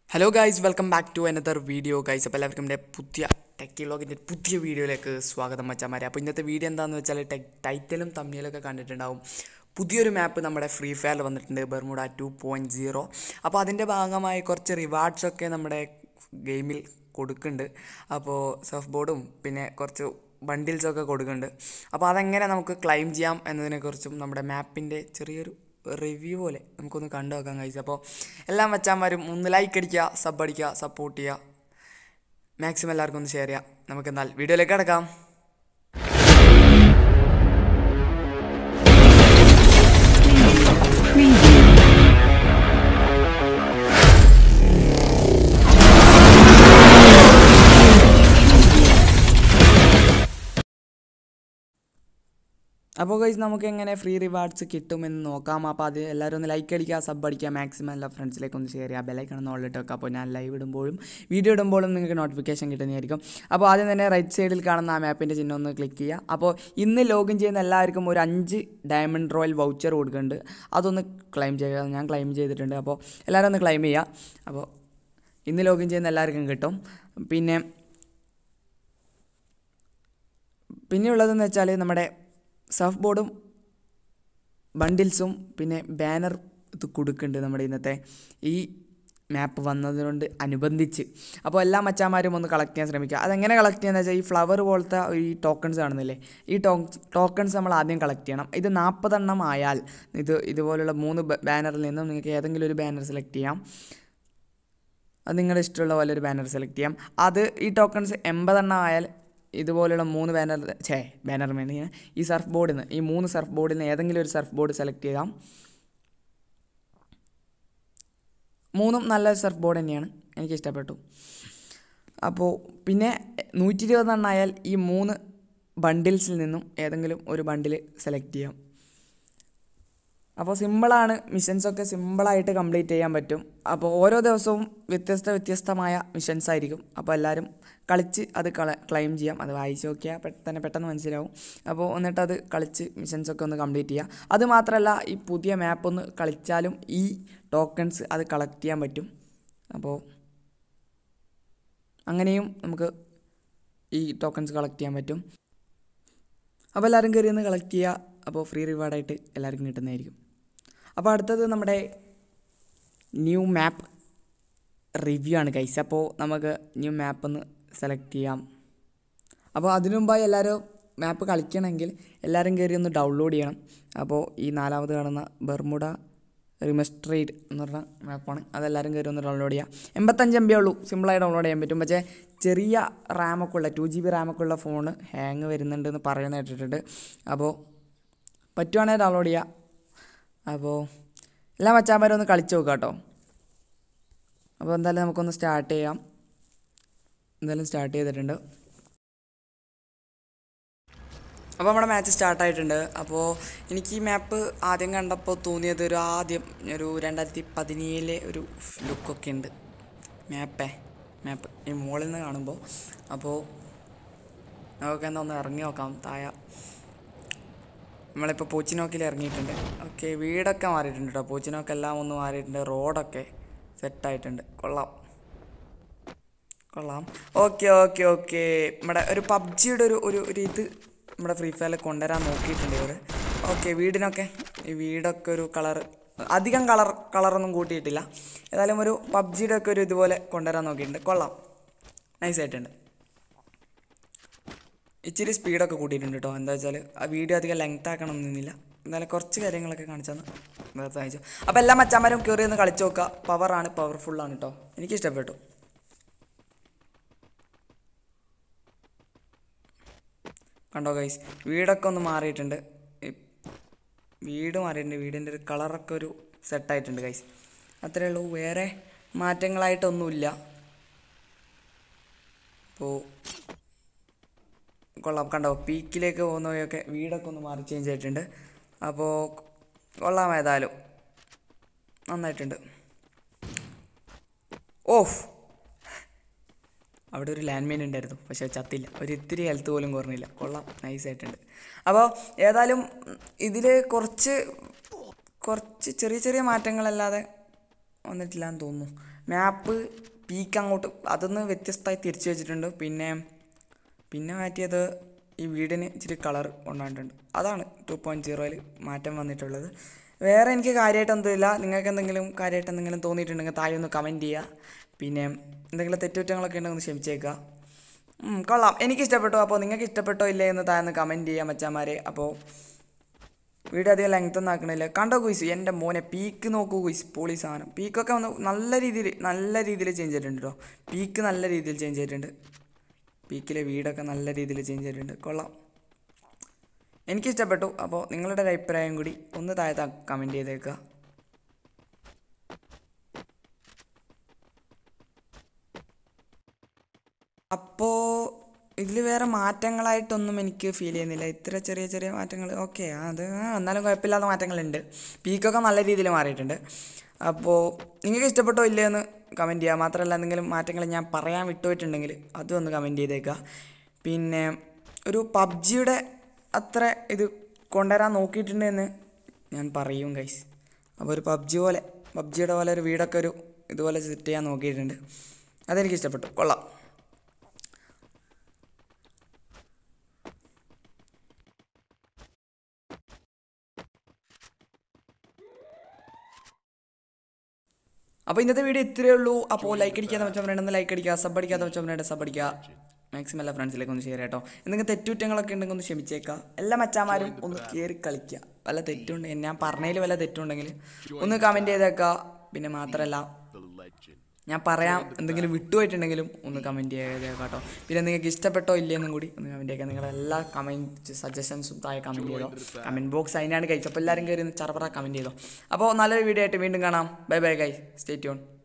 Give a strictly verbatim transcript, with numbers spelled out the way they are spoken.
Hello guys, welcome back to another video guys. അപ്പോൾ എല്ലാവർക്കും എൻ്റെ പുതിയ ടെക്കി വ്ളോഗിൻ്റെ പുതിയ വീഡിയോയിലേക്ക് സ്വാഗതം മച്ചാമാരെ. അപ്പോൾ ഇന്നത്തെ വീഡിയോ എന്താണെന്ന് വെച്ചാൽ ടെക് ടൈറ്റിലും തമ്മിലൊക്കെ കണ്ടിട്ടുണ്ടാവും. പുതിയൊരു മാപ്പ് നമ്മുടെ ഫ്രീ ഫയറിൽ വന്നിട്ടുണ്ട്, ബർമുഡ ടു പോയിൻറ്റ് സീറോ. അപ്പോൾ അതിൻ്റെ ഭാഗമായി കുറച്ച് റിവാർഡ്സൊക്കെ നമ്മുടെ ഗെയിമിൽ കൊടുക്കുന്നുണ്ട്. അപ്പോൾ സർഫ് ബോർഡും പിന്നെ കുറച്ച് ബണ്ടിൽസൊക്കെ കൊടുക്കുന്നുണ്ട്. അപ്പോൾ അതെങ്ങനെ നമുക്ക് ക്ലൈം ചെയ്യാം എന്നതിനെക്കുറിച്ചും നമ്മുടെ മാപ്പിൻ്റെ ചെറിയൊരു റിവ്യൂ പോലെ നമുക്കൊന്ന് കണ്ടു നോക്കാം ഗൈസ്. അപ്പോൾ എല്ലാം വെച്ചാൽ ഒന്ന് ലൈക്ക് അടിക്കുക, സബ് അടിക്കുക, സപ്പോർട്ട് ചെയ്യുക, മാക്സിമം എല്ലാവർക്കും ഒന്ന് ഷെയർ ചെയ്യുക. നമുക്ക് എന്നാൽ വീഡിയോയിലേക്ക് കിടക്കാം. അപ്പോൾ ഗൈസ്, നമുക്ക് എങ്ങനെ ഫ്രീ റിവാർഡ്സ് കിട്ടുമെന്ന് നോക്കാം. അപ്പോൾ അത് എല്ലാവരും ഒന്ന് ലൈക്ക് അടിക്കുക, സബ് അടിക്കുക, മാക്സിമം എല്ലാ ഫ്രണ്ട്സിലേക്ക് ഒന്ന് ഷെയർ ചെയ്യുക, ബെല്ലൈക്കൺ ഓൾറെഡി വെക്കുക. അപ്പോൾ ഞാൻ ലൈവ് ഇടുമ്പോഴും വീഡിയോ ഇടുമ്പോഴും നിങ്ങൾക്ക് നോട്ടിഫിക്കേഷൻ കിട്ടുന്നതായിരിക്കും. അപ്പോൾ ആദ്യം തന്നെ റൈറ്റ് സൈഡിൽ കാണുന്ന ആ മാപ്പിൻ്റെ ചിഹ്നം ഒന്ന് ക്ലിക്ക് ചെയ്യുക. അപ്പോൾ ഇന്ന് ലോഗിൻ ചെയ്യുന്ന എല്ലാവർക്കും ഒരു അഞ്ച് ഡയമണ്ട് റോയൽ വൗച്ചർ കൊടുക്കുന്നുണ്ട്. അതൊന്ന് ക്ലെയിം ചെയ്യുക. ഞാൻ ക്ലെയിം ചെയ്തിട്ടുണ്ട്. അപ്പോൾ എല്ലാവരും ഒന്ന് ക്ലെയിം ചെയ്യുക. അപ്പോൾ ഇന്ന് ലോഗിൻ ചെയ്യുന്ന എല്ലാവർക്കും കിട്ടും. പിന്നെ പിന്നെയുള്ളതെന്ന് വെച്ചാൽ നമ്മുടെ സർഫ് ബോർഡും ബണ്ടിൽസും പിന്നെ ബാനർ ഇത് കൊടുക്കുന്നുണ്ട് നമ്മുടെ ഇന്നത്തെ ഈ മാപ്പ് വന്നതുകൊണ്ട് അനുബന്ധിച്ച്. അപ്പോൾ എല്ലാ മച്ചാന്മാരും ഒന്ന് കളക്ട് ചെയ്യാൻ ശ്രമിക്കുക. അതെങ്ങനെ കളക്ട് ചെയ്യാന്ന് വെച്ചാൽ ഈ ഫ്ലവർ പോലത്തെ ഈ ടോക്കൺസ് കാണുന്നില്ലേ, ഈ ടോ ടോക്കൺസ് നമ്മൾ ആദ്യം കളക്ട് ചെയ്യണം. ഇത് നാൽപ്പതെണ്ണം ആയാൽ ഇത് ഇതുപോലുള്ള മൂന്ന് ബാനറിൽ നിന്നും നിങ്ങൾക്ക് ഏതെങ്കിലും ഒരു ബാനർ സെലക്ട് ചെയ്യാം. അത് നിങ്ങളുടെ ഇഷ്ടമുള്ള പോലെ ഒരു ബാനർ സെലക്ട് ചെയ്യാം. അത് ഈ ടോക്കൺസ് എൺപതെണ്ണം ആയാൽ ഇതുപോലുള്ള മൂന്ന് ബാനർ ഛേ ബാനർ വേണ്ടി ഈ സർഫ് ബോർഡിൽ നിന്ന് ഈ മൂന്ന് സർഫ് ബോർഡിൽ നിന്ന് ഏതെങ്കിലും ഒരു സർഫ് ബോർഡ് സെലക്ട് ചെയ്യാം. മൂന്നും നല്ല സർഫ് ബോർഡ് തന്നെയാണ്, എനിക്കിഷ്ടപ്പെട്ടു. അപ്പോൾ പിന്നെ നൂറ്റി ഇരുപതെണ്ണം ആയാൽ ഈ മൂന്ന് ബണ്ടിൽസിൽ നിന്നും ഏതെങ്കിലും ഒരു ബണ്ടിൽ സെലക്ട് ചെയ്യാം. അപ്പോൾ സിമ്പിളാണ്, മിഷൻസൊക്കെ സിമ്പിളായിട്ട് കംപ്ലീറ്റ് ചെയ്യാൻ പറ്റും. അപ്പോൾ ഓരോ ദിവസവും വ്യത്യസ്ത വ്യത്യസ്തമായ മിഷൻസ് ആയിരിക്കും. അപ്പോൾ എല്ലാവരും കളിച്ച് അത് കള ക്ലെയിം ചെയ്യാം. അത് വായിച്ച് നോക്കിയാൽ പെട്ടെന്ന് പെട്ടെന്ന് മനസ്സിലാവും. അപ്പോൾ എന്നിട്ട് അത് കളിച്ച് മിഷൻസൊക്കെ ഒന്ന് കംപ്ലീറ്റ് ചെയ്യുക. അത് മാത്രമല്ല, ഈ പുതിയ മാപ്പ് ഒന്ന് കളിച്ചാലും ഈ ടോക്കൺസ് അത് കളക്ട് ചെയ്യാൻ പറ്റും. അപ്പോൾ അങ്ങനെയും നമുക്ക് ഈ ടോക്കൺസ് കളക്ട് ചെയ്യാൻ പറ്റും. അപ്പോൾ എല്ലാവരും കയറി ഒന്ന് കളക്ട് ചെയ്യുക. അപ്പോൾ ഫ്രീ റിവാർഡായിട്ട് എല്ലാവർക്കും കിട്ടുന്നതായിരിക്കും. അപ്പോൾ അടുത്തത് നമ്മുടെ ന്യൂ മാപ്പ് റിവ്യൂ ആണ് ഗൈസ്. അപ്പോൾ നമുക്ക് ന്യൂ മാപ്പ് ഒന്ന് സെലക്ട് ചെയ്യാം. അപ്പോൾ അതിനു മുമ്പായി എല്ലാവരും മാപ്പ് കളിക്കണമെങ്കിൽ എല്ലാവരും കയറി ഒന്ന് ഡൗൺലോഡ് ചെയ്യണം. അപ്പോൾ ഈ നാലാമത് കാണുന്ന ബർമുഡ റിമസ്റ്ററേഡ് എന്ന് പറഞ്ഞ മാപ്പാണ്. അതെല്ലാവരും കയറി ഒന്ന് ഡൗൺലോഡ് ചെയ്യാം. എൺപത്തഞ്ച് എം ബി ഉള്ളൂ, സിമ്പിളായി ഡൗൺലോഡ് ചെയ്യാൻ പറ്റും. പക്ഷേ ചെറിയ റാമൊക്കെ ഉള്ള ടു ജി ബി റാമൊക്കെ ഉള്ള ഫോണ് ഹാങ് വരുന്നുണ്ടെന്ന് പറയുന്നത് കേട്ടിട്ടുണ്ട്. അപ്പോൾ പറ്റുവാണെങ്കിൽ ഡൗൺലോഡ് ചെയ്യുക. അപ്പോൾ എല്ലാ മച്ചാന്മാരും ഒന്ന് കളിച്ച് നോക്കുക കേട്ടോ. അപ്പോൾ എന്തായാലും നമുക്കൊന്ന് സ്റ്റാർട്ട് ചെയ്യാം. എന്തായാലും സ്റ്റാർട്ട് ചെയ്തിട്ടുണ്ട്. അപ്പോൾ നമ്മുടെ മാച്ച് സ്റ്റാർട്ടായിട്ടുണ്ട്. അപ്പോൾ എനിക്ക് ഈ മാപ്പ് ആദ്യം കണ്ടപ്പോൾ തോന്നിയത് ഒരു ആദ്യം ഒരു രണ്ടായിരത്തി പതിനേഴിലെ ഒരു ലുക്കൊക്കെ ഉണ്ട് മാപ്പേ മാപ്പ് ഈ മുകളിൽ നിന്ന് കാണുമ്പോൾ. അപ്പോൾ നമുക്ക് എന്താ ഒന്ന് ഇറങ്ങി നോക്കാം. താഴെ നമ്മളിപ്പോൾ പോച്ചിനോക്കിൽ ഇറങ്ങിയിട്ടുണ്ട്. ഓക്കെ, വീടൊക്കെ മാറിയിട്ടുണ്ട് കേട്ടോ. പോച്ചിനോക്കെല്ലാം ഒന്ന് മാറിയിട്ടുണ്ട്. റോഡൊക്കെ സെറ്റായിട്ടുണ്ട്. കൊള്ളാം കൊള്ളാം ഓക്കെ ഓക്കെ ഓക്കെ നമ്മുടെ ഒരു പബ്ജിയുടെ ഒരു ഒരു ഒരു ഇത് നമ്മുടെ ഫ്രീ ഫയറിൽ കൊണ്ടുവരാൻ നോക്കിയിട്ടുണ്ട് ഇവർ. ഓക്കെ, വീടിനൊക്കെ ഈ വീടൊക്കെ ഒരു കളർ അധികം കളർ കളറൊന്നും കൂട്ടിയിട്ടില്ല. ഏതായാലും ഒരു പബ്ജിയുടെ ഒക്കെ ഒരു ഇതുപോലെ കൊണ്ടുവരാൻ നോക്കിയിട്ടുണ്ട്. കൊള്ളാം, നൈസായിട്ടുണ്ട്. ഇച്ചിരി സ്പീഡൊക്കെ കൂട്ടിയിട്ടുണ്ട് കേട്ടോ. എന്താ വെച്ചാൽ ആ വീഡിയോ അധികം ലെങ്ത് ആക്കണമെന്നില്ല. എന്തായാലും കുറച്ച് കാര്യങ്ങളൊക്കെ കാണിച്ചാൽ നേരത്തെ അയച്ചു. അപ്പോൾ എല്ലാ മച്ചാന്മാരും കയറി ഒന്ന് കളിച്ച് നോക്കുക. പവറാണ്, പവർഫുള്ളാണ് കേട്ടോ. എനിക്കിഷ്ടപ്പെട്ടു. കണ്ടോ ഗൈസ്, വീടൊക്കെ ഒന്ന് മാറിയിട്ടുണ്ട്. വീട് മാറിയിട്ടുണ്ട്. വീടിൻ്റെ ഒരു കളറൊക്കെ ഒരു സെറ്റായിട്ടുണ്ട് ഗൈസ്. അത്രയേ ഉള്ളൂ, വേറെ മാറ്റങ്ങളായിട്ടൊന്നുമില്ല. അപ്പോൾ കൊള്ളാം. കണ്ടോ, പീക്കിലേക്ക് പോകുന്നവയൊക്കെ വീടൊക്കെ ഒന്ന് മാറി ചേഞ്ച് ആയിട്ടുണ്ട്. അപ്പോൾ കൊള്ളാം, ഏതായാലും നന്നായിട്ടുണ്ട്. ഓഫ്, അവിടെ ഒരു ലാൻഡ് മൈൻ ഉണ്ടായിരുന്നു, പക്ഷേ ചത്തില്ല. ഒരു ഇത്തിരി ഹെൽത്ത് പോലും കുറഞ്ഞില്ല. കൊള്ളാം, നൈസായിട്ടുണ്ട്. അപ്പോൾ ഏതായാലും ഇതിൽ കുറച്ച് കുറച്ച് ചെറിയ ചെറിയ മാറ്റങ്ങളല്ലാതെ വന്നിട്ടില്ല എന്ന് തോന്നുന്നു. മാപ്പ് പീക്ക് അങ്ങോട്ട് അതൊന്ന് വ്യത്യസ്തമായി തിരിച്ചു വെച്ചിട്ടുണ്ട്. പിന്നെ പിന്നെ മാറ്റിയത് ഈ വീടിന് ഇച്ചിരി കളർ കൊണ്ടുവന്നിട്ടുണ്ട്. അതാണ് ടു പോയിൻറ്റ് സീറോയിൽ മാറ്റം വന്നിട്ടുള്ളത്. വേറെ എനിക്ക് കാര്യമായിട്ട് ഒന്നുമില്ല. നിങ്ങൾക്ക് എന്തെങ്കിലും കാര്യമായിട്ട് എന്തെങ്കിലും തോന്നിയിട്ടുണ്ടെങ്കിൽ താഴെ ഒന്ന് കമൻറ്റ് ചെയ്യുക. പിന്നെ എന്തെങ്കിലും തെറ്റുകുറ്റങ്ങളൊക്കെ ഉണ്ടെങ്കിൽ ഒന്ന് ക്ഷമിച്ചേക്കുക. കൊള്ളാം, എനിക്കിഷ്ടപ്പെട്ടു. അപ്പോൾ നിങ്ങൾക്ക് ഇഷ്ടപ്പെട്ടോ ഇല്ലേ എന്ന് താഴെ ഒന്ന് കമൻറ്റ് ചെയ്യാം മച്ചാന്മാരെ. അപ്പോൾ വീഡിയോ അധികം ലെങ്ത് ഒന്നും ആക്കണില്ല. കണ്ടോ കുയിസ്, എൻ്റെ മോനെ പീക്ക് നോക്കൂ കുയിസ്, പൊളി സാധനം. പീക്കൊക്കെ ഒന്ന് നല്ല രീതിയിൽ നല്ല രീതിയിൽ ചേഞ്ച് ചെയ്തിട്ടുണ്ട് കേട്ടോ. പീക്ക് നല്ല രീതിയിൽ ചേഞ്ച് ചെയ്തിട്ടുണ്ട്. പീക്കിലെ വീടൊക്കെ നല്ല രീതിയിൽ ചേഞ്ച് ചെയ്തിട്ടുണ്ട്. കൊള്ളാം, എനിക്കിഷ്ടപ്പെട്ടു. അപ്പോൾ നിങ്ങളുടെ ഒരു അഭിപ്രായം കൂടി ഒന്ന് താഴെ കമൻറ്റ് ചെയ്തേക്കുക. അപ്പോൾ ഇതിൽ വേറെ മാറ്റങ്ങളായിട്ടൊന്നും എനിക്ക് ഫീൽ ചെയ്യുന്നില്ല. ഇത്ര ചെറിയ ചെറിയ മാറ്റങ്ങൾ ഓക്കെ, അത് എന്നാലും കുഴപ്പമില്ലാത്ത മാറ്റങ്ങളുണ്ട്. പീക്കൊക്കെ നല്ല രീതിയിൽ മാറിയിട്ടുണ്ട്. അപ്പോൾ നിങ്ങൾക്ക് ഇഷ്ടപ്പെട്ടോ ഇല്ലേ എന്ന് കമൻറ്റ് ചെയ്യുക. മാത്രമല്ല എന്തെങ്കിലും മാറ്റങ്ങൾ ഞാൻ പറയാൻ വിട്ടുപോയിട്ടുണ്ടെങ്കിൽ അതും ഒന്ന് കമൻറ്റ് ചെയ്തേക്കുക. പിന്നെ ഒരു പബ്ജിയുടെ അത്ര ഇത് കൊണ്ടുവരാൻ നോക്കിയിട്ടുണ്ടെന്ന് ഞാൻ പറയും ഗൈസ്. അപ്പോൾ ഒരു പബ്ജി പോലെ പബ്ജിയുടെ പോലെ ഒരു വീടൊക്കെ ഒരു ഇതുപോലെ സെറ്റ് ചെയ്യാൻ നോക്കിയിട്ടുണ്ട്. അതെനിക്ക് ഇഷ്ടപ്പെട്ടു. കൊള്ളാം. അപ്പോൾ ഇന്നത്തെ വീഡിയോ ഇത്രയേ ഉള്ളൂ. അപ്പോൾ ലൈക്ക് അടിക്കാതെ വെച്ചവരുണ്ടെന്ന് ലൈക്ക് അടിക്കുക, സബ് അടിക്കാതെ വെച്ചവരുടെ സബ് അടിക്കുക. മാക്സിമം എല്ലാ ഫ്രണ്ട്സിലേക്ക് ഒന്ന് ഷെയർ കേട്ടോ. എന്തെങ്കിലും തെറ്റുകുറ്റങ്ങളൊക്കെ ഉണ്ടെങ്കിൽ ഒന്ന് ക്ഷമിച്ചേക്കാം. എല്ലാ മച്ചാന്മാരും ഒന്ന് കയറി കളിക്കുക. വല്ല തെറ്റുണ്ടെങ്കിൽ ഞാൻ പറഞ്ഞതിൽ വല്ല തെറ്റുണ്ടെങ്കിൽ ഒന്ന് കമൻറ്റ് ചെയ്തേക്കുക. പിന്നെ മാത്രമല്ല ഞാൻ പറയാം എന്തെങ്കിലും വിട്ടുപോയിട്ടുണ്ടെങ്കിലും ഒന്ന് കമൻറ്റ് ചെയ്തേക്കാം കേട്ടോ. പിന്നെ നിങ്ങൾക്ക് ഇഷ്ടപ്പെട്ടോ ഇല്ലയെന്നും കൂടി ഒന്ന് കമൻറ്റ് ചെയ്തേക്കാം. നിങ്ങളുടെ എല്ലാ കമൻറ്റ് സജഷൻസും താഴെ കമൻറ്റ് ചെയ്തോ. കമൻറ്റ് ബോക്സ് അതിനാണ് കഴിച്ചത്. അപ്പോൾ എല്ലാവരും കയറി ഒന്ന് ചറപറ കമൻറ്റ് ചെയ്തോ. അപ്പോൾ നല്ലൊരു വീഡിയോ ആയിട്ട് വീണ്ടും കാണാം. Bye bye guys, stay tune.